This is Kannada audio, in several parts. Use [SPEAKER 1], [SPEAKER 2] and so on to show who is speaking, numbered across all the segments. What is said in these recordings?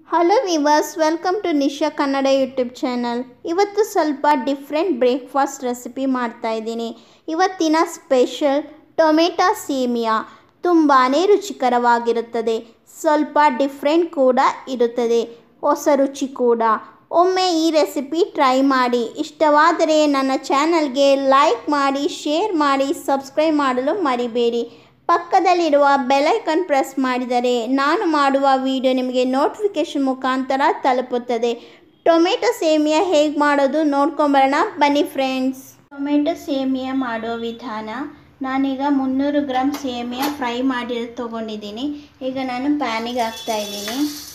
[SPEAKER 1] Hello viewers, welcome to Nisha Kannada YouTube channel. ಇವತ್ತು ಸ್ವಲ್ಪ ಡಿಫ್ರೆಂಟ್ ಬ್ರೇಕ್ಫಾಸ್ಟ್ ರೆಸಿಪಿ ಮಾಡ್ತಾ ಇದ್ದೀನಿ. ಇವತ್ತಿನ ಸ್ಪೆಷಲ್ ಟೊಮೆಟೊ ಸೇಮಿಯಾ ತುಂಬಾ ರುಚಿಕರವಾಗಿರುತ್ತದೆ. ಸ್ವಲ್ಪ ಡಿಫ್ರೆಂಟ್ ಕೂಡ ಇರುತ್ತದೆ, ಹೊಸ ರುಚಿ ಕೂಡ. ಒಮ್ಮೆ ಈ ರೆಸಿಪಿ ಟ್ರೈ ಮಾಡಿ. ಇಷ್ಟವಾದರೆ ನನ್ನ ಚಾನಲ್ಗೆ ಲೈಕ್ ಮಾಡಿ, ಶೇರ್ ಮಾಡಿ, ಸಬ್ಸ್ಕ್ರೈಬ್ ಮಾಡಲು ಮರಿಬೇಡಿ. ಪಕ್ಕದಲ್ಲಿರುವ ಬೆಲ್ ಐಕಾನ್ ಪ್ರೆಸ್ ಮಾಡಿದರೆ ನಾನು ಮಾಡುವ ವಿಡಿಯೋ ನಿಮಗೆ ನೋಟಿಫಿಕೇಷನ್ ಮುಖಾಂತರ ತಲುಪುತ್ತದೆ. ಟೊಮೆಟೊ ಸೇಮಿಯಾ ಹೇಗೆ ಮಾಡೋದು ನೋಡ್ಕೊಂಬರೋಣ ಬನ್ನಿ ಫ್ರೆಂಡ್ಸ್. ಟೊಮೆಟೊ ಸೇಮಿಯಾ ಮಾಡೋ ವಿಧಾನ. ನಾನೀಗ 300 ಗ್ರಾಮ್ ಸೇಮಿಯಾ ಫ್ರೈ ಮಾಡಿರೋದು ತೊಗೊಂಡಿದ್ದೀನಿ. ಈಗ ನಾನು ಪ್ಯಾನಿಗೆ ಹಾಕ್ತಾ ಇದ್ದೀನಿ.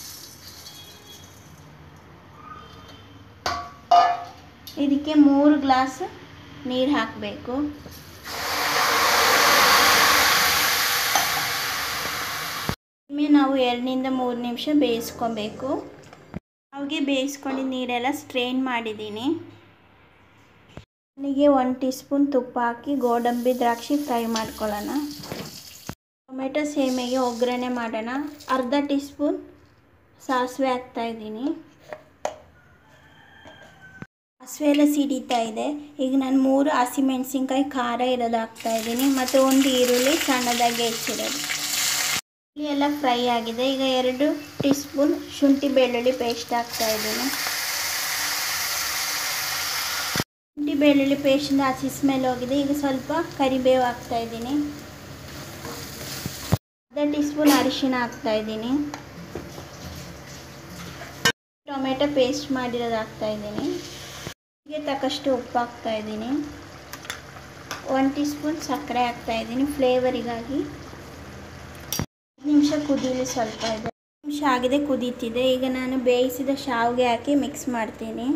[SPEAKER 1] ಇದಕ್ಕೆ 3 ಗ್ಲಾಸ್ ನೀರು ಹಾಕಬೇಕು. ನಾವು 2 ನಿಂದ 3 ನಿಮಿಷ ಬೇಯಿಸ್ಕೊಬೇಕು. ಅವಾಗೆ ಬೇಯಿಸ್ಕೊಂಡಿದ್ದ ನೀರೆಲ್ಲ ಸ್ಟ್ರೈನ್ ಮಾಡಿದ್ದೀನಿ. ನನಗೆ 1 ಟೀ ಸ್ಪೂನ್ ತುಪ್ಪ ಹಾಕಿ ಗೋಡಂಬಿ ದ್ರಾಕ್ಷಿ ಫ್ರೈ ಮಾಡ್ಕೊಳ್ಳೋಣ. ಟೊಮೆಟೊ ಸೇಮಿಯಾಗೆ ಒಗ್ಗರಣೆ ಮಾಡೋಣ. ಅರ್ಧ ಟೀ ಸ್ಪೂನ್ ಸಾಸಿವೆ ಹಾಕ್ತಾಯಿದ್ದೀನಿ. ಸಾಸಿವೆ ಎಲ್ಲ ಸಿಡಿತಾ ಇದೆ. ಈಗ ನಾನು 3 ಹಸಿಮೆಣಸಿನ್ಕಾಯಿ ಖಾರ ಇರೋದು ಹಾಕ್ತಾಯಿದ್ದೀನಿ ಮತ್ತು 1 ಈರುಳ್ಳಿ ಸಣ್ಣದಾಗಿ ಹೆಚ್ಚಿರೋದು. ಎಲ್ಲ ಫ್ರೈ ಆಗಿದೆ. ಈಗ 2 ಟೀ ಸ್ಪೂನ್ ಶುಂಠಿ ಬೆಳ್ಳುಳ್ಳಿ ಪೇಸ್ಟ್ ಹಾಕ್ತಾಯಿದ್ದೀನಿ. ಶುಂಠಿ ಬೆಳ್ಳುಳ್ಳಿ ಪೇಸ್ಟಿಂದ ಹಸಿ ಸ್ಮೆಲ್ ಹೋಗಿದೆ. ಈಗ ಸ್ವಲ್ಪ ಕರಿಬೇವು ಹಾಕ್ತಾಯಿದ್ದೀನಿ. ಅರ್ಧ ಟೀ ಸ್ಪೂನ್ ಅರಿಶಿಣ ಹಾಕ್ತಾಯಿದ್ದೀನಿ. ಟೊಮೆಟೊ ಪೇಸ್ಟ್ ಮಾಡಿರೋದು ಹಾಕ್ತಾಯಿದ್ದೀನಿ. ಹೀಗೆ ತಕ್ಕಷ್ಟು ಉಪ್ಪು ಹಾಕ್ತಾಯಿದ್ದೀನಿ. 1 ಟೀ ಸ್ಪೂನ್ ಸಕ್ಕರೆ ಹಾಕ್ತಾಯಿದ್ದೀನಿ ಫ್ಲೇವರಿಗಾಗಿ. ನಿಮಿಷ ಕುದೀಲಿ. ಸ್ವಲ್ಪ ಇದೆ, ನಿಮಿಷ ಆಗಿದೆ, ಕುದೀತಿದೆ. ಈಗ ನಾನು ಬೇಯಿಸಿದ ಶಾವಿಗೆ ಹಾಕಿ ಮಿಕ್ಸ್ ಮಾಡ್ತೀನಿ.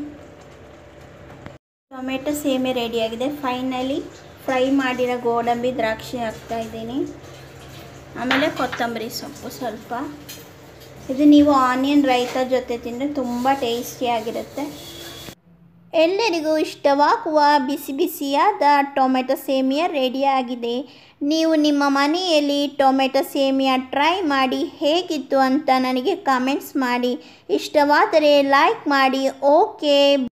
[SPEAKER 1] ಟೊಮೆಟೊ ಸೇಮೆ ರೆಡಿಯಾಗಿದೆ. ಫೈನಲಿ ಫ್ರೈ ಮಾಡಿರೋ ಗೋಡಂಬಿ ದ್ರಾಕ್ಷಿ ಹಾಕ್ತಾಯಿದ್ದೀನಿ. ಆಮೇಲೆ ಕೊತ್ತಂಬರಿ ಸೊಪ್ಪು ಸ್ವಲ್ಪ. ಇದು ನೀವು ಆನಿಯನ್ ರೈತ ಜೊತೆ ತಿಂದರೆ ತುಂಬ ಟೇಸ್ಟಿಯಾಗಿರುತ್ತೆ. ಎಲ್ಲರಿಗೂ ಇಷ್ಟವಾಗುವ ಬಿಸಿ ಬಿಸಿಯಾದ ಟೊಮೆಟೊ ಸೇಮಿಯಾ ರೆಡಿಯಾಗಿದೆ. ನೀವು ನಿಮ್ಮ ಮನೆಯಲ್ಲಿ ಟೊಮೆಟೊ ಸೇಮಿಯಾ ಟ್ರೈ ಮಾಡಿ ಹೇಗಿತ್ತು ಅಂತ ನನಗೆ ಕಮೆಂಟ್ಸ್ ಮಾಡಿ. ಇಷ್ಟವಾದರೆ ಲೈಕ್ ಮಾಡಿ. ಓಕೆ.